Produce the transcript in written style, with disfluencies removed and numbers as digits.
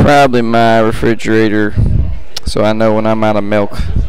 Probably my refrigerator, so I know when I'm out of milk.